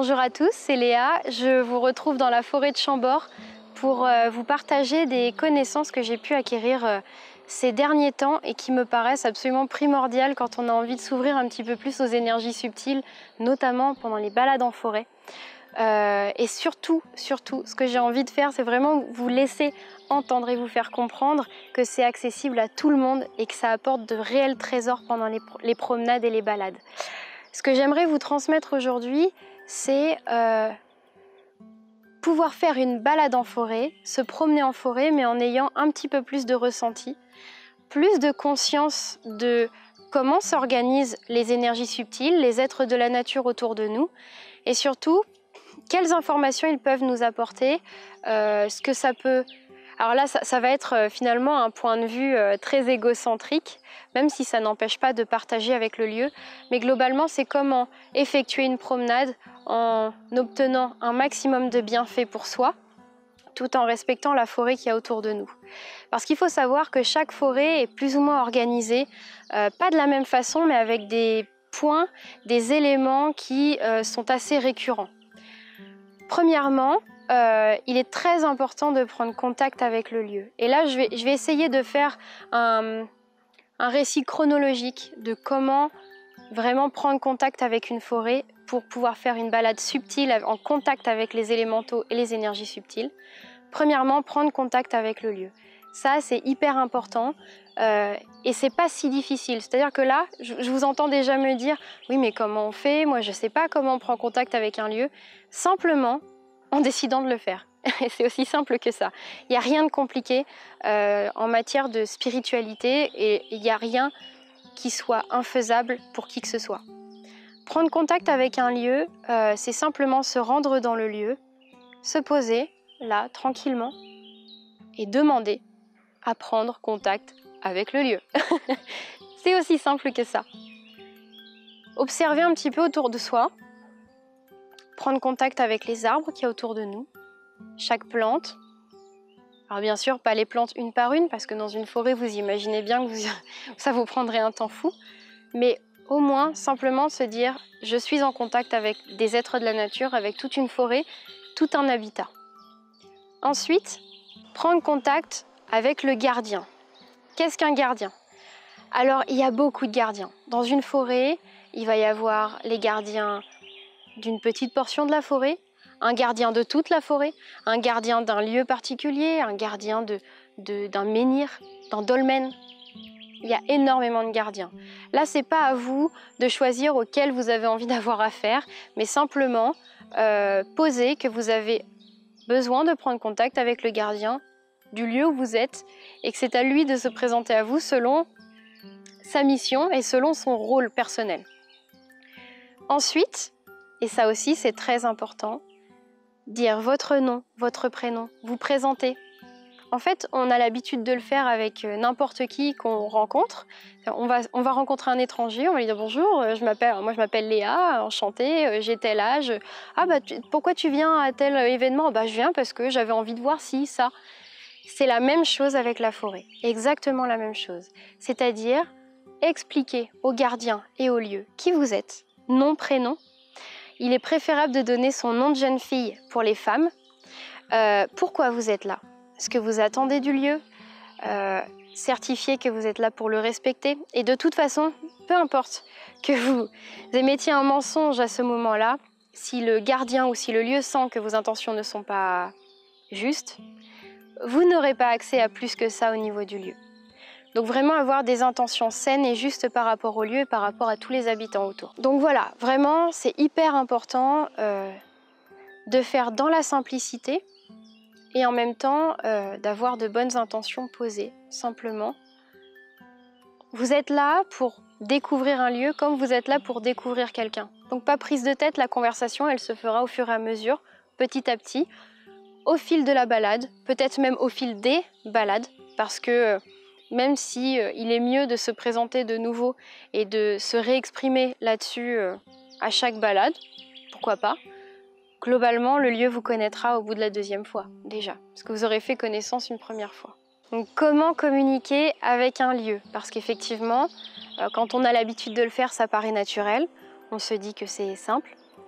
Bonjour à tous, c'est Léa. Je vous retrouve dans la forêt de Chambord pour vous partager des connaissances que j'ai pu acquérir ces derniers temps et qui me paraissent absolument primordiales quand on a envie de s'ouvrir un petit peu plus aux énergies subtiles, notamment pendant les balades en forêt. Et surtout, ce que j'ai envie de faire, c'est vraiment vous laisser entendre et vous faire comprendre que c'est accessible à tout le monde et que ça apporte de réels trésors pendant les promenades et les balades. Ce que j'aimerais vous transmettre aujourd'hui, c'est pouvoir faire une balade en forêt, se promener en forêt, mais en ayant un petit peu plus de ressenti, plus de conscience de comment s'organisent les énergies subtiles, les êtres de la nature autour de nous, et surtout, quelles informations ils peuvent nous apporter, ce que ça peut... Alors là, ça va être finalement un point de vue très égocentrique, même si ça n'empêche pas de partager avec le lieu. Mais globalement, c'est comment effectuer une promenade en obtenant un maximum de bienfaits pour soi, tout en respectant la forêt qu'il y a autour de nous. Parce qu'il faut savoir que chaque forêt est plus ou moins organisée, pas de la même façon, mais avec des points, des éléments qui sont assez récurrents. Premièrement, il est très important de prendre contact avec le lieu. Et là, je vais essayer de faire un récit chronologique de comment vraiment prendre contact avec une forêt pour pouvoir faire une balade subtile en contact avec les élémentaux et les énergies subtiles. Premièrement, prendre contact avec le lieu. Ça, c'est hyper important et c'est pas si difficile. C'est-à-dire que là, je vous entends déjà me dire « Oui, mais comment on fait? Moi, je sais pas comment on prend contact avec un lieu. » Simplement, en décidant de le faire. C'est aussi simple que ça. Il n'y a rien de compliqué en matière de spiritualité et il n'y a rien qui soit infaisable pour qui que ce soit. Prendre contact avec un lieu, c'est simplement se rendre dans le lieu, se poser là, tranquillement, et demander à prendre contact avec le lieu. C'est aussi simple que ça. Observer un petit peu autour de soi, prendre contact avec les arbres qu'il y a autour de nous, chaque plante. Alors bien sûr, pas les plantes une par une, parce que dans une forêt, vous imaginez bien que ça vous prendrait un temps fou, mais au moins, simplement se dire « je suis en contact avec des êtres de la nature, avec toute une forêt, tout un habitat ». Ensuite, prendre contact avec le gardien. Qu'est-ce qu'un gardien? Alors, il y a beaucoup de gardiens. Dans une forêt, il va y avoir les gardiens d'une petite portion de la forêt, un gardien de toute la forêt, un gardien d'un lieu particulier, un gardien d'un menhir, d'un dolmen. Il y a énormément de gardiens. Là, c'est pas à vous de choisir auquel vous avez envie d'avoir affaire, mais simplement posez que vous avez besoin de prendre contact avec le gardien du lieu où vous êtes et que c'est à lui de se présenter à vous selon sa mission et selon son rôle personnel. Ensuite, et ça aussi c'est très important, dire votre nom, votre prénom, vous présenter. En fait, on a l'habitude de le faire avec n'importe qui qu'on rencontre. On va rencontrer un étranger, on va lui dire bonjour, moi je m'appelle Léa, enchantée, j'ai tel âge. Ah bah pourquoi tu viens à tel événement? Bah je viens parce que j'avais envie de voir ci, ça. C'est la même chose avec la forêt, exactement la même chose. C'est-à-dire expliquer aux gardiens et aux lieux qui vous êtes, nom, prénom. Il est préférable de donner son nom de jeune fille pour les femmes. Pourquoi vous êtes là? Ce que vous attendez du lieu, certifier que vous êtes là pour le respecter. Et de toute façon, peu importe que vous émettiez un mensonge à ce moment-là, si le gardien ou si le lieu sent que vos intentions ne sont pas justes, vous n'aurez pas accès à plus que ça au niveau du lieu. Donc vraiment avoir des intentions saines et justes par rapport au lieu et par rapport à tous les habitants autour. Donc voilà, vraiment c'est hyper important de faire dans la simplicité et en même temps d'avoir de bonnes intentions posées, simplement. Vous êtes là pour découvrir un lieu comme vous êtes là pour découvrir quelqu'un. Donc pas prise de tête, la conversation elle se fera au fur et à mesure, petit à petit, au fil de la balade, peut-être même au fil des balades, parce que même si il est mieux de se présenter de nouveau et de se réexprimer là-dessus à chaque balade, pourquoi pas, globalement, le lieu vous connaîtra au bout de la deuxième fois, déjà, parce que vous aurez fait connaissance une première fois. Donc, comment communiquer avec un lieu? Parce qu'effectivement, quand on a l'habitude de le faire, ça paraît naturel, on se dit que c'est simple,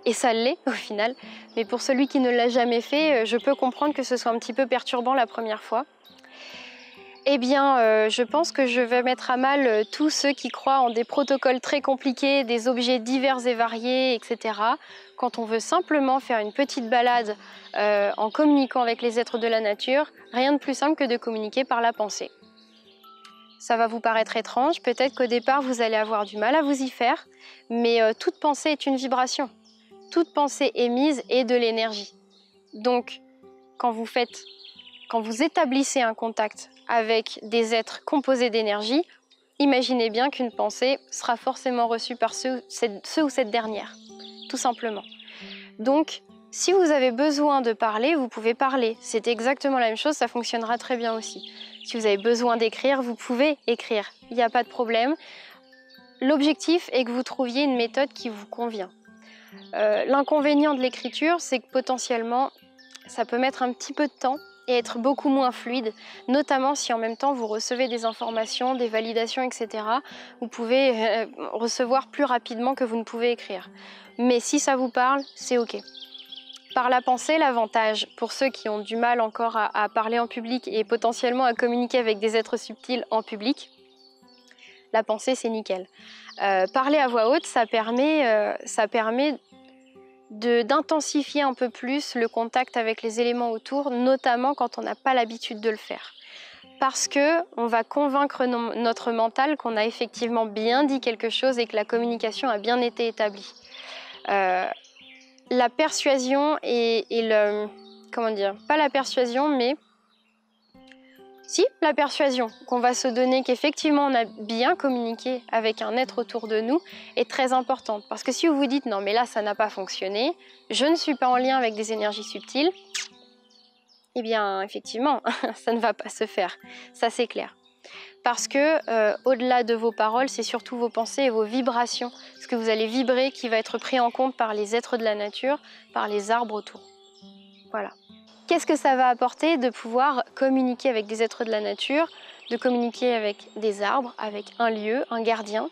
et ça l'est au final. Mais pour celui qui ne l'a jamais fait, je peux comprendre que ce soit un petit peu perturbant la première fois. Eh bien, je pense que je vais mettre à mal tous ceux qui croient en des protocoles très compliqués, des objets divers et variés, etc. Quand on veut simplement faire une petite balade en communiquant avec les êtres de la nature, rien de plus simple que de communiquer par la pensée. Ça va vous paraître étrange, peut-être qu'au départ vous allez avoir du mal à vous y faire, mais toute pensée est une vibration. Toute pensée émise est de l'énergie. Donc, quand vous établissez un contact avec des êtres composés d'énergie, imaginez bien qu'une pensée sera forcément reçue par ceux ou cette dernière, tout simplement. Donc, si vous avez besoin de parler, vous pouvez parler. C'est exactement la même chose, ça fonctionnera très bien aussi. Si vous avez besoin d'écrire, vous pouvez écrire. Il n'y a pas de problème. L'objectif est que vous trouviez une méthode qui vous convient. L'inconvénient de l'écriture, c'est que potentiellement, ça peut mettre un petit peu de temps et être beaucoup moins fluide, notamment si en même temps vous recevez des informations, des validations, etc. Vous pouvez recevoir plus rapidement que vous ne pouvez écrire. Mais si ça vous parle, c'est OK. Par la pensée, l'avantage pour ceux qui ont du mal encore à parler en public et potentiellement à communiquer avec des êtres subtils en public, la pensée c'est nickel. Parler à voix haute, ça permet d'intensifier un peu plus le contact avec les éléments autour, notamment quand on n'a pas l'habitude de le faire. Parce qu'on va convaincre notre mental qu'on a effectivement bien dit quelque chose et que la communication a bien été établie. La persuasion et le... Comment dire? Pas la persuasion, mais... Si, la persuasion qu'on va se donner qu'effectivement on a bien communiqué avec un être autour de nous est très importante. Parce que si vous vous dites non mais là ça n'a pas fonctionné, je ne suis pas en lien avec des énergies subtiles, eh bien effectivement ça ne va pas se faire, ça c'est clair. Parce que au-delà de vos paroles, c'est surtout vos pensées et vos vibrations, ce que vous allez vibrer qui va être pris en compte par les êtres de la nature, par les arbres autour. Voilà. Qu'est-ce que ça va apporter de pouvoir communiquer avec des êtres de la nature, de communiquer avec des arbres, avec un lieu, un gardien?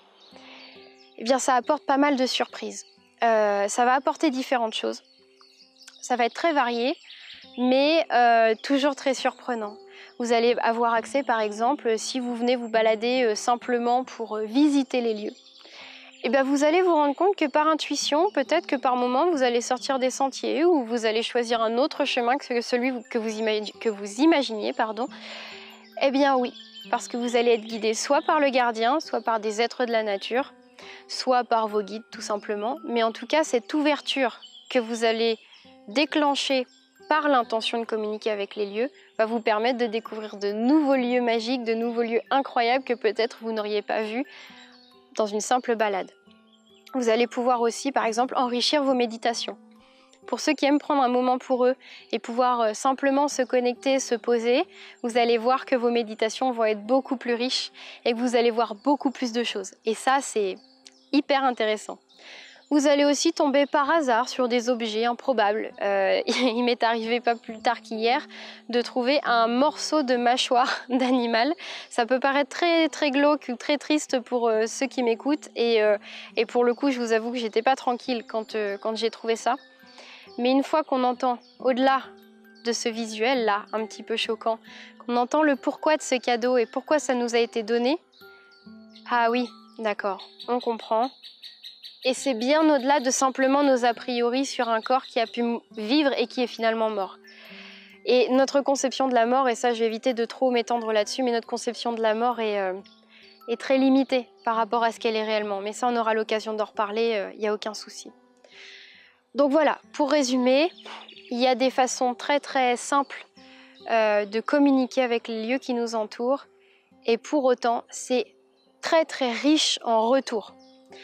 Eh bien, ça apporte pas mal de surprises. Ça va apporter différentes choses. Ça va être très varié, mais toujours très surprenant. Vous allez avoir accès, par exemple, si vous venez vous balader simplement pour visiter les lieux. Et bien vous allez vous rendre compte que par intuition, peut-être que par moment, vous allez sortir des sentiers ou vous allez choisir un autre chemin que celui que vous imaginiez. Eh bien oui, parce que vous allez être guidé soit par le gardien, soit par des êtres de la nature, soit par vos guides tout simplement. Mais en tout cas, cette ouverture que vous allez déclencher par l'intention de communiquer avec les lieux va vous permettre de découvrir de nouveaux lieux magiques, de nouveaux lieux incroyables que peut-être vous n'auriez pas vus dans une simple balade. Vous allez pouvoir aussi, par exemple, enrichir vos méditations. Pour ceux qui aiment prendre un moment pour eux et pouvoir simplement se connecter, se poser, vous allez voir que vos méditations vont être beaucoup plus riches et que vous allez voir beaucoup plus de choses. Et ça, c'est hyper intéressant. Vous allez aussi tomber par hasard sur des objets improbables. Il m'est arrivé pas plus tard qu'hier de trouver un morceau de mâchoire d'animal. Ça peut paraître très, très glauque ou très triste pour ceux qui m'écoutent. Et pour le coup, je vous avoue que j'étais pas tranquille quand j'ai trouvé ça. Mais une fois qu'on entend, au-delà de ce visuel-là, un petit peu choquant, qu'on entend le pourquoi de ce cadeau et pourquoi ça nous a été donné, ah oui, d'accord, on comprend. Et c'est bien au-delà de simplement nos a priori sur un corps qui a pu vivre et qui est finalement mort. Et notre conception de la mort, et ça je vais éviter de trop m'étendre là-dessus, mais notre conception de la mort est très limitée par rapport à ce qu'elle est réellement. Mais ça on aura l'occasion d'en reparler, il n'y a aucun souci. Donc voilà, pour résumer, il y a des façons très très simples de communiquer avec les lieux qui nous entourent. Et pour autant, c'est très très riche en retour.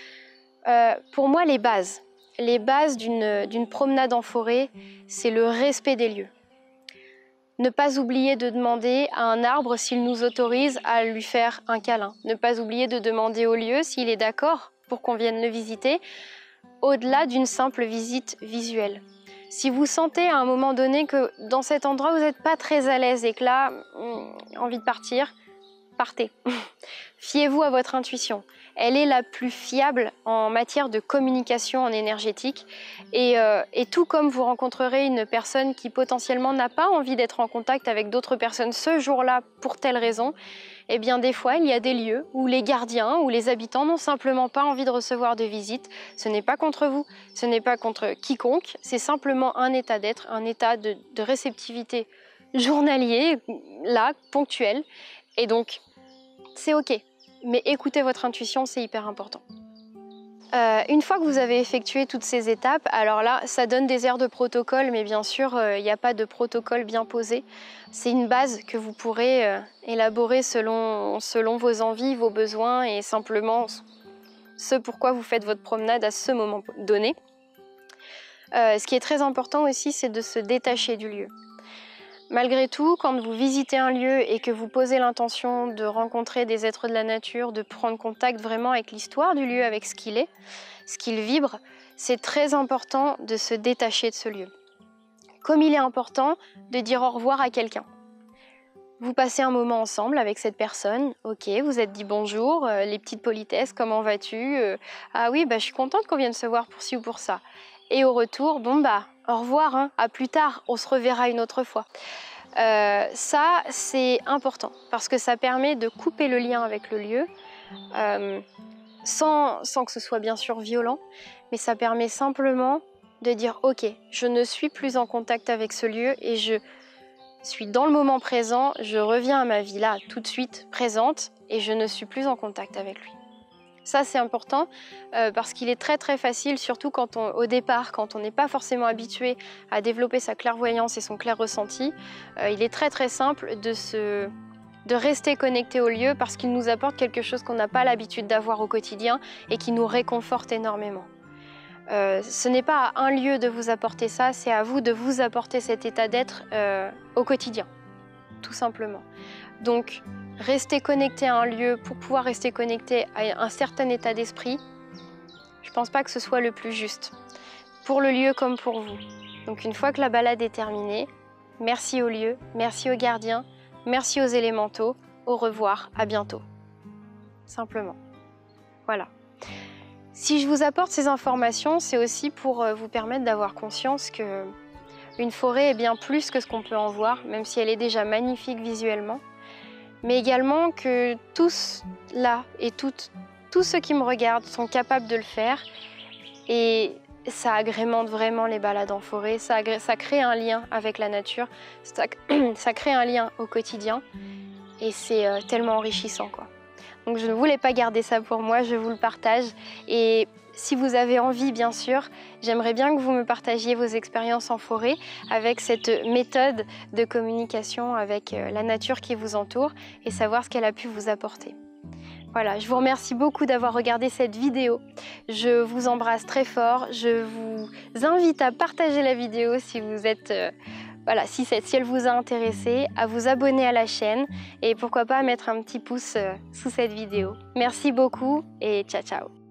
Pour moi, les bases d'une promenade en forêt, c'est le respect des lieux. Ne pas oublier de demander à un arbre s'il nous autorise à lui faire un câlin. Ne pas oublier de demander au lieu s'il est d'accord pour qu'on vienne le visiter, au-delà d'une simple visite visuelle. Si vous sentez à un moment donné que dans cet endroit, vous n'êtes pas très à l'aise et que là, envie de partir, partez. Fiez-vous à votre intuition. Elle est la plus fiable en matière de communication en énergétique. Et tout comme vous rencontrerez une personne qui potentiellement n'a pas envie d'être en contact avec d'autres personnes ce jour-là pour telle raison, eh bien des fois il y a des lieux où les gardiens ou les habitants n'ont simplement pas envie de recevoir de visite. Ce n'est pas contre vous, ce n'est pas contre quiconque, c'est simplement un état d'être, un état de réceptivité journalier, là, ponctuel. Et donc, c'est ok. Mais écoutez votre intuition, c'est hyper important. Une fois que vous avez effectué toutes ces étapes, alors là, ça donne des airs de protocole, mais bien sûr, il n'y a pas de protocole bien posé. C'est une base que vous pourrez élaborer selon vos envies, vos besoins et simplement ce pourquoi vous faites votre promenade à ce moment donné. Ce qui est très important aussi, c'est de se détacher du lieu. Malgré tout, quand vous visitez un lieu et que vous posez l'intention de rencontrer des êtres de la nature, de prendre contact vraiment avec l'histoire du lieu, avec ce qu'il est, ce qu'il vibre, c'est très important de se détacher de ce lieu. Comme il est important de dire au revoir à quelqu'un. Vous passez un moment ensemble avec cette personne, ok, vous êtes dit bonjour, les petites politesses, comment vas-tu? Ah oui, je suis contente qu'on vienne se voir pour ci ou pour ça. Et au retour, au revoir, hein, à plus tard, on se reverra une autre fois. Ça, c'est important parce que ça permet de couper le lien avec le lieu sans que ce soit bien sûr violent, mais ça permet simplement de dire ok, je ne suis plus en contact avec ce lieu et je suis dans le moment présent, je reviens à ma vie là, tout de suite, présente, et je ne suis plus en contact avec lui. Ça, c'est important parce qu'il est très très facile, surtout au départ, quand on n'est pas forcément habitué à développer sa clairvoyance et son clair ressenti, il est très très simple de rester connecté au lieu parce qu'il nous apporte quelque chose qu'on n'a pas l'habitude d'avoir au quotidien et qui nous réconforte énormément. Ce n'est pas à un lieu de vous apporter ça, c'est à vous de vous apporter cet état d'être au quotidien, tout simplement. Donc, rester connecté à un lieu pour pouvoir rester connecté à un certain état d'esprit, je ne pense pas que ce soit le plus juste, pour le lieu comme pour vous. Donc une fois que la balade est terminée, merci au lieu, merci aux gardiens, merci aux élémentaux, au revoir, à bientôt. Simplement. Voilà. Si je vous apporte ces informations, c'est aussi pour vous permettre d'avoir conscience que une forêt est bien plus que ce qu'on peut en voir, même si elle est déjà magnifique visuellement. Mais également que tous là et tous ceux qui me regardent sont capables de le faire et ça agrémente vraiment les balades en forêt, ça crée un lien avec la nature, ça crée un lien au quotidien et c'est tellement enrichissant quoi. Donc je ne voulais pas garder ça pour moi, je vous le partage et si vous avez envie, bien sûr, j'aimerais bien que vous me partagiez vos expériences en forêt avec cette méthode de communication avec la nature qui vous entoure et savoir ce qu'elle a pu vous apporter. Voilà, je vous remercie beaucoup d'avoir regardé cette vidéo. Je vous embrasse très fort. Je vous invite à partager la vidéo si vous êtes... si elle vous a intéressé, à vous abonner à la chaîne et pourquoi pas à mettre un petit pouce sous cette vidéo. Merci beaucoup et ciao ciao.